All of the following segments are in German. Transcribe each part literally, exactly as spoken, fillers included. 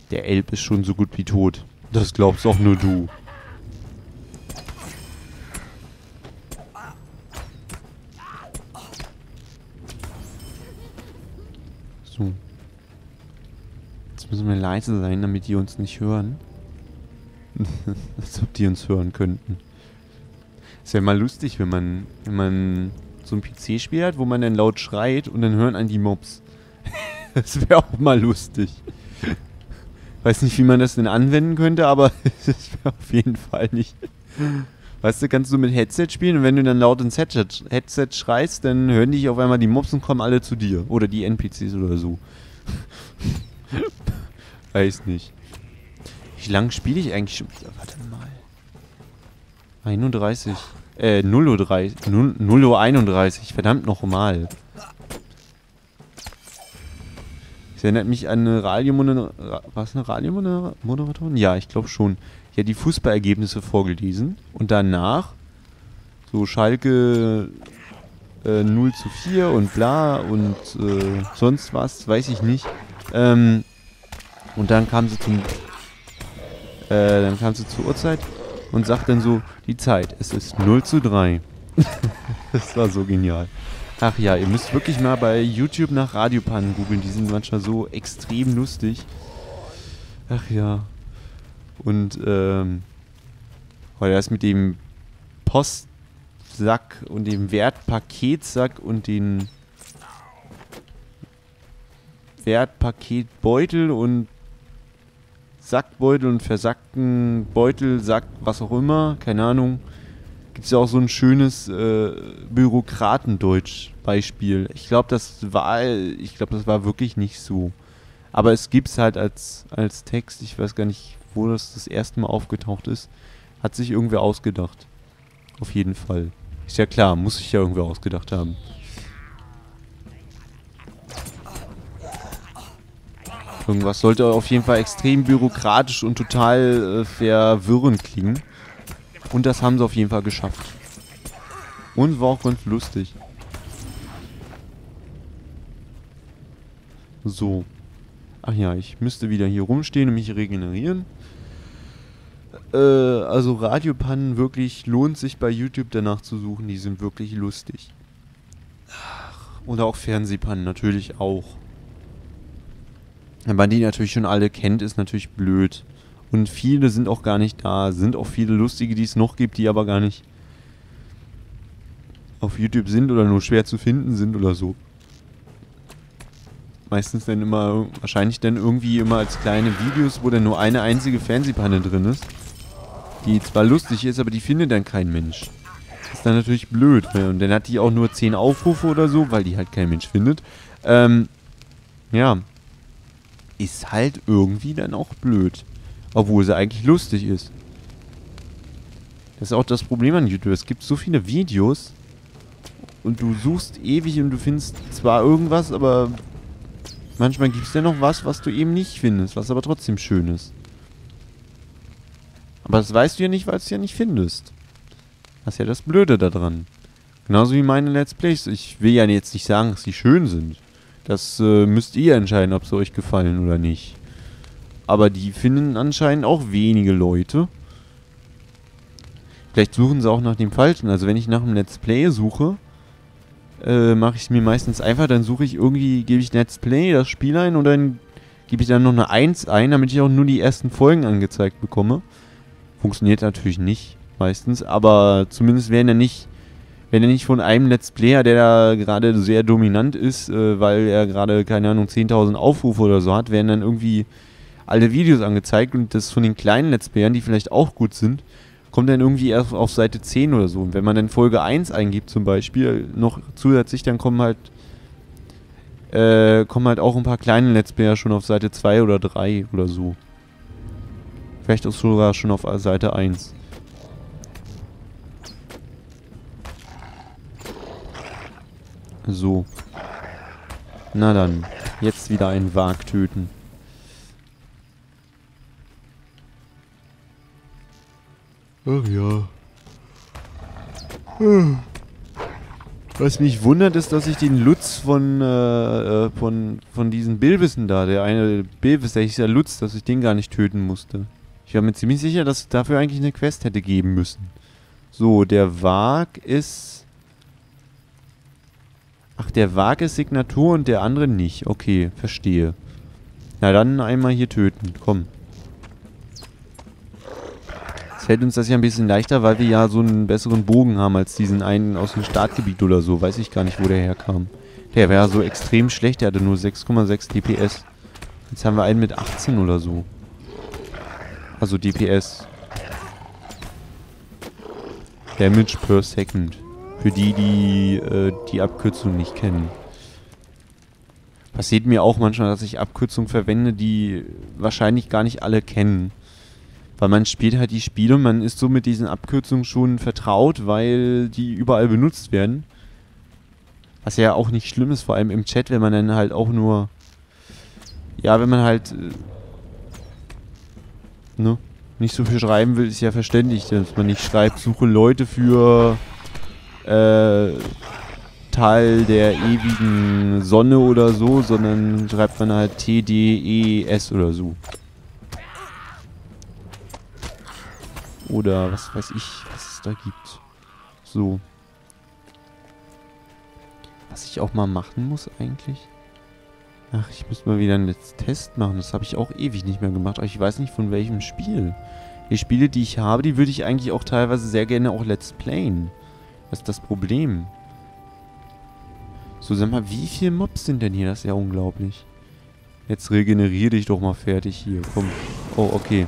Der Elb ist schon so gut wie tot. Das glaubst auch nur du. So. Jetzt müssen wir leise sein, damit die uns nicht hören. Als ob die uns hören könnten. Es wäre mal lustig, wenn man, wenn man so ein P C-Spiel hat, wo man dann laut schreit und dann hören an die Mobs. Das wäre auch mal lustig. Weiß nicht, wie man das denn anwenden könnte, aber das wäre auf jeden Fall nicht. Weißt du, kannst du mit Headset spielen und wenn du dann laut ins Headset, Headset schreist, dann hören dich auf einmal die Mobs und kommen alle zu dir. Oder die N P Cs oder so. Weiß nicht. Wie lange spiele ich eigentlich schon? Warte mal. einunddreißig. Äh, null Uhr dreißig. null Uhr einunddreißig. Verdammt nochmal. Das erinnert mich an eine Radiomoderatorin. Was, eine Radiomoderatorin? Ja, ich glaube schon. Die hat die Fußballergebnisse vorgelesen. Und danach so Schalke äh, null zu vier und bla und äh, sonst was, weiß ich nicht. Ähm, und dann kam sie zum Äh, dann kam sie zur Uhrzeit und sagt dann so, die Zeit, es ist null zu drei. Das war so genial. Ach ja, ihr müsst wirklich mal bei YouTube nach Radiopannen googeln, die sind manchmal so extrem lustig. Ach ja. Und, ähm, weil das mit dem Postsack und dem Wertpaketsack und den Wertpaketbeutel und Sackbeutel und versackten Beutel, Sack, was auch immer, keine Ahnung. Gibt es ja auch so ein schönes äh, Bürokratendeutsch-Beispiel. Ich glaube, das war, ich glaube, das war wirklich nicht so. Aber es gibt es halt als, als Text. Ich weiß gar nicht, wo das das erste Mal aufgetaucht ist. Hat sich irgendwer ausgedacht. Auf jeden Fall. Ist ja klar, muss sich ja irgendwer ausgedacht haben. Irgendwas sollte auf jeden Fall extrem bürokratisch und total äh, verwirrend klingen. Und das haben sie auf jeden Fall geschafft. Und war auch ganz lustig. So. Ach ja, ich müsste wieder hier rumstehen und mich regenerieren. Äh, also Radiopannen wirklich lohnt sich bei YouTube danach zu suchen. Die sind wirklich lustig. Oder auch Fernsehpannen natürlich auch. Wenn man die natürlich schon alle kennt, ist natürlich blöd. Und viele sind auch gar nicht da. Sind auch viele lustige, die es noch gibt, die aber gar nicht auf YouTube sind oder nur schwer zu finden sind oder so. Meistens dann immer, wahrscheinlich dann irgendwie immer als kleine Videos, wo dann nur eine einzige Fernsehpanne drin ist. Die zwar lustig ist, aber die findet dann kein Mensch. Das ist dann natürlich blöd. Ne? Und dann hat die auch nur zehn Aufrufe oder so, weil die halt kein Mensch findet. Ähm, ja. Ist halt irgendwie dann auch blöd. Obwohl sie eigentlich lustig ist. Das ist auch das Problem an YouTube. Es gibt so viele Videos und du suchst ewig und du findest zwar irgendwas, aber manchmal gibt es ja noch was, was du eben nicht findest, was aber trotzdem schön ist. Aber das weißt du ja nicht, weil du es ja nicht findest. Das ist ja das Blöde daran. Genauso wie meine Let's Plays. Ich will ja jetzt nicht sagen, dass sie schön sind. Das äh, müsst ihr entscheiden, ob sie euch gefallen oder nicht. Aber die finden anscheinend auch wenige Leute. Vielleicht suchen sie auch nach dem Falschen. Also wenn ich nach einem Let's Play suche, äh, mache ich es mir meistens einfach. Dann suche ich irgendwie, gebe ich Let's Play, das Spiel ein und dann gebe ich dann noch eine eins ein, damit ich auch nur die ersten Folgen angezeigt bekomme. Funktioniert natürlich nicht meistens, aber zumindest werden ja nicht... Wenn er nicht von einem Let's Player, der da gerade sehr dominant ist, äh, weil er gerade, keine Ahnung, zehntausend Aufrufe oder so hat, werden dann irgendwie alle Videos angezeigt und das von den kleinen Let's Playern, die vielleicht auch gut sind, kommt dann irgendwie erst auf Seite zehn oder so. Und wenn man dann Folge eins eingibt zum Beispiel, noch zusätzlich, dann kommen halt, äh, kommen halt auch ein paar kleine Let's Player schon auf Seite zwei oder drei oder so. Vielleicht auch sogar schon auf Seite eins. So. Na dann. Jetzt wieder einen Wag töten. Ach ja. Was mich wundert, ist, dass ich den Lutz von, äh, von, von diesen Bilbissen da, der eine Bilbis, der hieß ja Lutz, dass ich den gar nicht töten musste. Ich war mir ziemlich sicher, dass es dafür eigentlich eine Quest hätte geben müssen. So, der Wag ist... Ach, der Wag ist Signatur und der andere nicht. Okay, verstehe. Na dann einmal hier töten, komm. Jetzt fällt uns das ja ein bisschen leichter, weil wir ja so einen besseren Bogen haben als diesen einen aus dem Startgebiet oder so. Weiß ich gar nicht, wo der herkam. Der wäre so extrem schlecht, der hatte nur sechs Komma sechs D P S. Jetzt haben wir einen mit achtzehn oder so. Also D P S. Damage per Second. Für die, die äh, die Abkürzung nicht kennen. Passiert mir auch manchmal, dass ich Abkürzungen verwende, die wahrscheinlich gar nicht alle kennen. Weil man spielt halt die Spiele und man ist so mit diesen Abkürzungen schon vertraut, weil die überall benutzt werden. Was ja auch nicht schlimm ist, vor allem im Chat, wenn man dann halt auch nur... Ja, wenn man halt... Äh, ne? Nicht so viel schreiben will, ist ja verständlich, dass man nicht schreibt, suche Leute für... Äh... Teil der ewigen Sonne oder so, sondern schreibt man halt T D E S oder so. Oder was weiß ich, was es da gibt. So. Was ich auch mal machen muss eigentlich. Ach, ich müsste mal wieder einen Let's Test machen. Das habe ich auch ewig nicht mehr gemacht. Aber ich weiß nicht von welchem Spiel. Die Spiele, die ich habe, die würde ich eigentlich auch teilweise sehr gerne auch Let's Playen. Das ist das Problem. So, sag mal, wie viele Mobs sind denn hier? Das ist ja unglaublich. Jetzt regeneriere dich doch mal fertig hier. Komm. Oh, okay.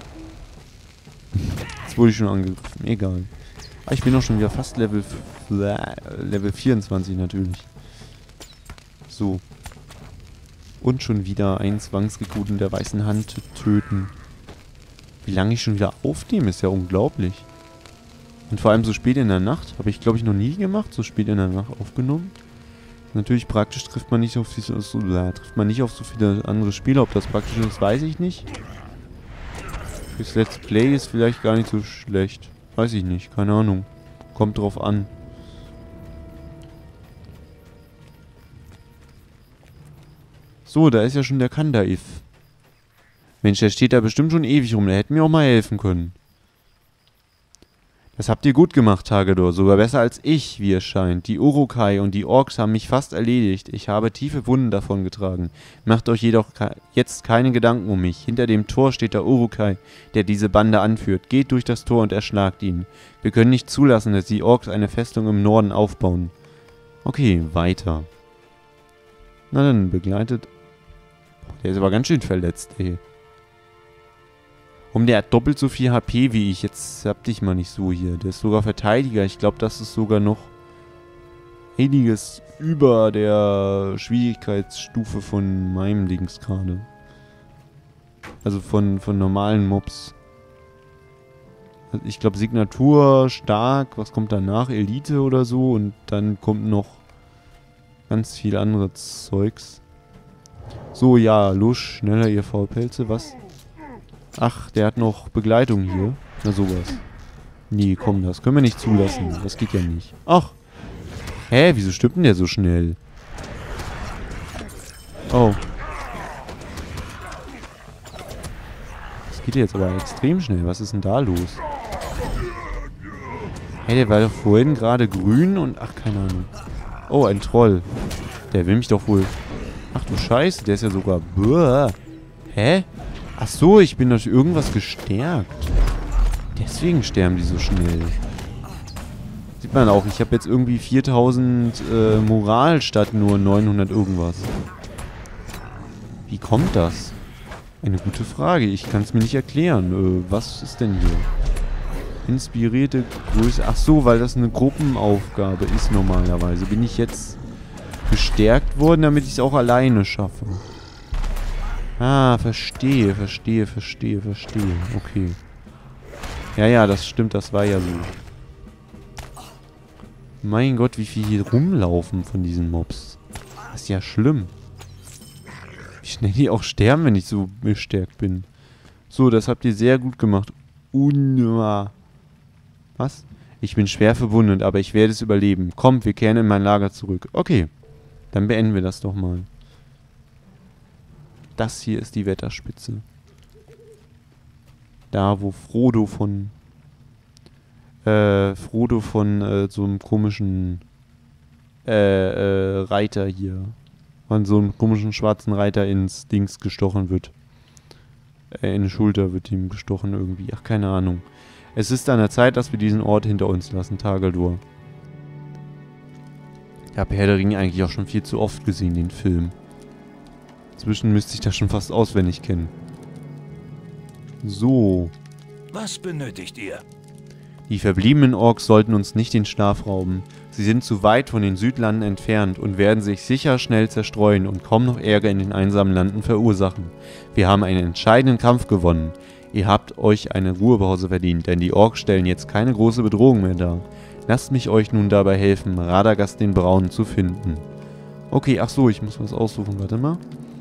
Jetzt wurde ich schon angegriffen. Egal. Ah, ich bin auch schon wieder fast Level... Level vierundzwanzig natürlich. So. Und schon wieder einen Zwangsrekruten der weißen Hand töten. Wie lange ich schon wieder aufnehme, ist ja unglaublich. Und vor allem so spät in der Nacht. Habe ich, glaube ich, noch nie gemacht. So spät in der Nacht aufgenommen. Natürlich praktisch trifft man nicht auf so, so, äh, trifft man nicht auf so viele andere Spiele. Ob das praktisch ist, weiß ich nicht. Fürs Let's Play ist vielleicht gar nicht so schlecht. Weiß ich nicht, keine Ahnung. Kommt drauf an. So, da ist ja schon der Kandaif. Mensch, der steht da bestimmt schon ewig rum. Der hätte mir auch mal helfen können. Das habt ihr gut gemacht, Tagedor. Sogar besser als ich, wie es scheint. Die Urukai und die Orks haben mich fast erledigt. Ich habe tiefe Wunden davongetragen. Macht euch jedoch ke- jetzt keine Gedanken um mich. Hinter dem Tor steht der Urukai, der diese Bande anführt. Geht durch das Tor und erschlagt ihn. Wir können nicht zulassen, dass die Orks eine Festung im Norden aufbauen. Okay, weiter. Na dann, begleitet... Der ist aber ganz schön verletzt, ey. Um, der hat doppelt so viel H P wie ich. Jetzt hab dich mal nicht so hier. Der ist sogar Verteidiger. Ich glaube, das ist sogar noch einiges über der Schwierigkeitsstufe von meinem Dings gerade. Also von, von normalen Mobs. Also ich glaube, Signatur, stark. Was kommt danach? Elite oder so. Und dann kommt noch ganz viel anderes Zeugs. So, ja, Lusch, schneller, ihr Faulpelze. Was? Ach, der hat noch Begleitung hier. Na sowas. Nee, komm, das können wir nicht zulassen. Das geht ja nicht. Ach. Hä, wieso stirbt denn der so schnell? Oh. Das geht jetzt aber extrem schnell. Was ist denn da los? Hä, der war doch vorhin gerade grün und... Ach, keine Ahnung. Oh, ein Troll. Der will mich doch wohl... Ach du Scheiße, der ist ja sogar... Buah. Hä? Ach so, ich bin durch irgendwas gestärkt. Deswegen sterben die so schnell. Sieht man auch, ich habe jetzt irgendwie viertausend äh, Moral statt nur neunhundert irgendwas. Wie kommt das? Eine gute Frage, ich kann es mir nicht erklären. Äh, was ist denn hier? Inspirierte Größe. Ach so, weil das eine Gruppenaufgabe ist normalerweise. Bin ich jetzt gestärkt worden, damit ich es auch alleine schaffe. Ah, verstehe, verstehe, verstehe, verstehe. Okay. Ja, ja, das stimmt, das war ja so. Mein Gott, wie viel hier rumlaufen von diesen Mobs. Das ist ja schlimm. Wie schnell die auch sterben, wenn ich so gestärkt bin. So, das habt ihr sehr gut gemacht. Unma. Was? Ich bin schwer verwundet, aber ich werde es überleben. Kommt, wir kehren in mein Lager zurück. Okay, dann beenden wir das doch mal. Das hier ist die Wetterspitze. Da, wo Frodo von... Äh, Frodo von äh, so einem komischen... Äh, äh, Reiter hier. Von so einem komischen schwarzen Reiter ins Dings gestochen wird. Äh, in die Schulter wird ihm gestochen irgendwie. Ach, keine Ahnung. Es ist an der Zeit, dass wir diesen Ort hinter uns lassen, Tageldur. Ich habe Herr der Ringe eigentlich auch schon viel zu oft gesehen, den Film. Inzwischen müsste ich das schon fast auswendig kennen. So. Was benötigt ihr? Die verbliebenen Orks sollten uns nicht den Schlaf rauben. Sie sind zu weit von den Südlanden entfernt und werden sich sicher schnell zerstreuen und kaum noch Ärger in den einsamen Landen verursachen. Wir haben einen entscheidenden Kampf gewonnen. Ihr habt euch eine Ruhepause verdient, denn die Orks stellen jetzt keine große Bedrohung mehr dar. Lasst mich euch nun dabei helfen, Radagast den Braunen zu finden. Okay, ach so, ich muss was aussuchen, warte mal.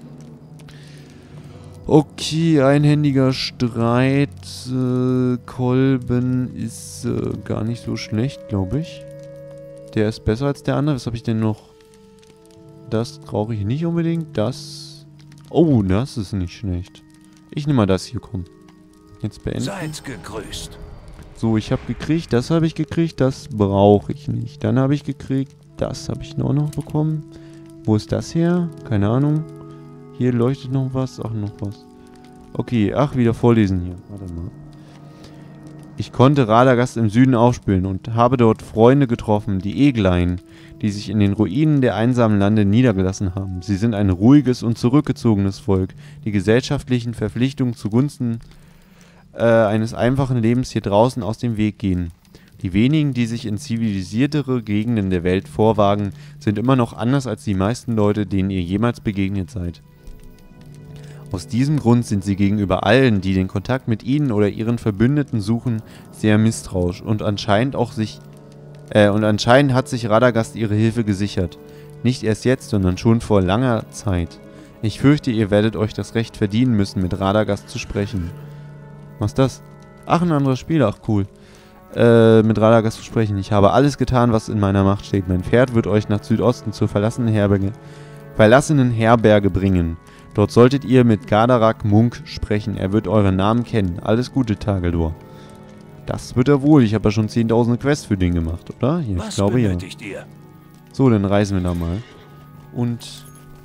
Okay, einhändiger Streit, äh, Kolben ist äh, gar nicht so schlecht, glaube ich. Der ist besser als der andere. Was habe ich denn noch? Das brauche ich nicht unbedingt. Das... Oh, das ist nicht schlecht. Ich nehme mal das hier, komm. Jetzt beenden. Seid gegrüßt. So, ich habe gekriegt, das habe ich gekriegt, das brauche ich nicht. Dann habe ich gekriegt, das habe ich noch noch bekommen. Wo ist das her? Keine Ahnung. Hier leuchtet noch was. Ach, noch was. Okay, ach, wieder vorlesen hier. Warte mal. Ich konnte Radagast im Süden aufspüren und habe dort Freunde getroffen, die Eglein, die sich in den Ruinen der einsamen Lande niedergelassen haben. Sie sind ein ruhiges und zurückgezogenes Volk, die gesellschaftlichen Verpflichtungen zugunsten äh, eines einfachen Lebens hier draußen aus dem Weg gehen. Die wenigen, die sich in zivilisiertere Gegenden der Welt vorwagen, sind immer noch anders als die meisten Leute, denen ihr jemals begegnet seid. Aus diesem Grund sind sie gegenüber allen, die den Kontakt mit ihnen oder ihren Verbündeten suchen, sehr misstrauisch und anscheinend auch sich äh, und anscheinend hat sich Radagast ihre Hilfe gesichert. Nicht erst jetzt, sondern schon vor langer Zeit. Ich fürchte, ihr werdet euch das Recht verdienen müssen, mit Radagast zu sprechen. Was ist das? Ach, ein anderer Spieler, ach cool. Äh, mit Radagast zu sprechen. Ich habe alles getan, was in meiner Macht steht. Mein Pferd wird euch nach Südosten zur verlassenen Herberge, verlassenen Herberge bringen. Dort solltet ihr mit Gardarak Munk sprechen. Er wird euren Namen kennen. Alles Gute, Tageldur. Das wird er wohl. Ich habe ja schon zehntausend Quests für den gemacht, oder? Ja, ich glaube ja. Ihr? So, dann reisen wir da mal. Und...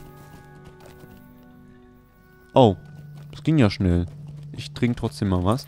Oh, das ging ja schnell. Ich trinke trotzdem mal was.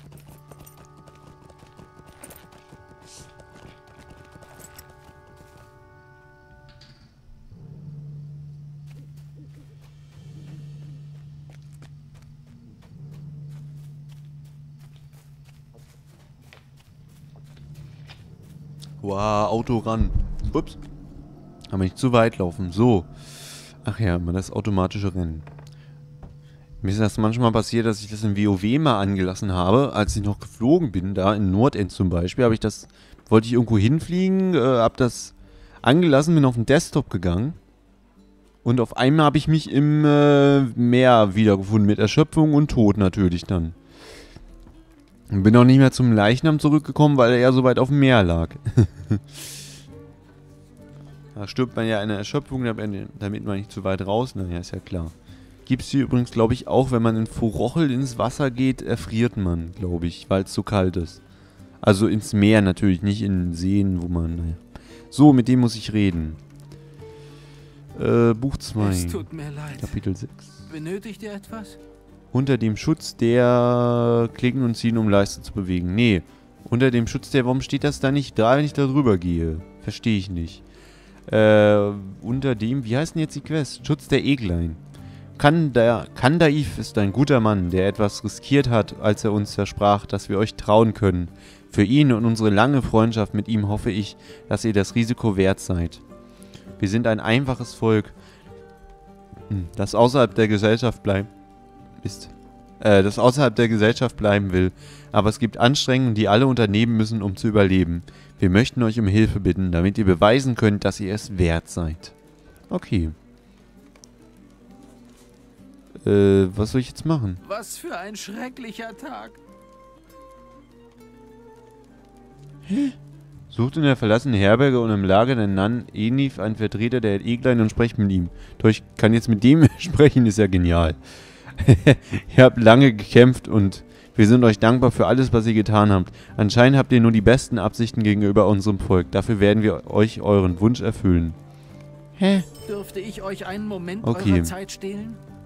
Wow, Auto ran. Ups. Aber nicht zu weit laufen. So. Ach ja, mal das automatische Rennen. Mir ist das manchmal passiert, dass ich das in WoW mal angelassen habe, als ich noch geflogen bin, da in Nordend zum Beispiel, habe ich das, wollte ich irgendwo hinfliegen, äh, habe das angelassen, bin auf den Desktop gegangen und auf einmal habe ich mich im äh, Meer wiedergefunden, mit Erschöpfung und Tod natürlich dann. Und bin auch nicht mehr zum Leichnam zurückgekommen, weil er ja so weit auf dem Meer lag. Da stirbt man ja eine Erschöpfung, damit man nicht zu weit raus, naja, ist ja klar. Gibt es hier übrigens, glaube ich, auch, wenn man in Forochel ins Wasser geht, erfriert man, glaube ich, weil es zu kalt ist. Also ins Meer natürlich, nicht in Seen, wo man, naja. So, mit dem muss ich reden. Äh, Buch zwei. Es tut mir leid. Kapitel sechs. Benötigt ihr etwas? Unter dem Schutz der Klicken und Ziehen, um Leiste zu bewegen. Nee, unter dem Schutz der... Warum steht das da nicht da, wenn ich da drüber gehe? Verstehe ich nicht. Äh, unter dem... Wie heißt denn jetzt die Quest? Schutz der Eglein. Kanda, Kandaif ist ein guter Mann, der etwas riskiert hat, als er uns versprach, dass wir euch trauen können. Für ihn und unsere lange Freundschaft mit ihm hoffe ich, dass ihr das Risiko wert seid. Wir sind ein einfaches Volk, das außerhalb der Gesellschaft bleibt. Ist, äh, das außerhalb der Gesellschaft bleiben will. Aber es gibt Anstrengungen, die alle unternehmen müssen, um zu überleben. Wir möchten euch um Hilfe bitten, damit ihr beweisen könnt, dass ihr es wert seid. Okay. Äh, was soll ich jetzt machen? Was für ein schrecklicher Tag. Hä? Sucht in der verlassenen Herberge und im Lager der Nan Enif einen Vertreter der Eglein und sprecht mit ihm. Doch ich kann jetzt mit dem sprechen, ist ja genial. Ihr habt lange gekämpft und wir sind euch dankbar für alles, was ihr getan habt. Anscheinend habt ihr nur die besten Absichten gegenüber unserem Volk. Dafür werden wir euch euren Wunsch erfüllen. Hä? Dürfte ich euch einen Moment Okay. eurer Zeit stehlen?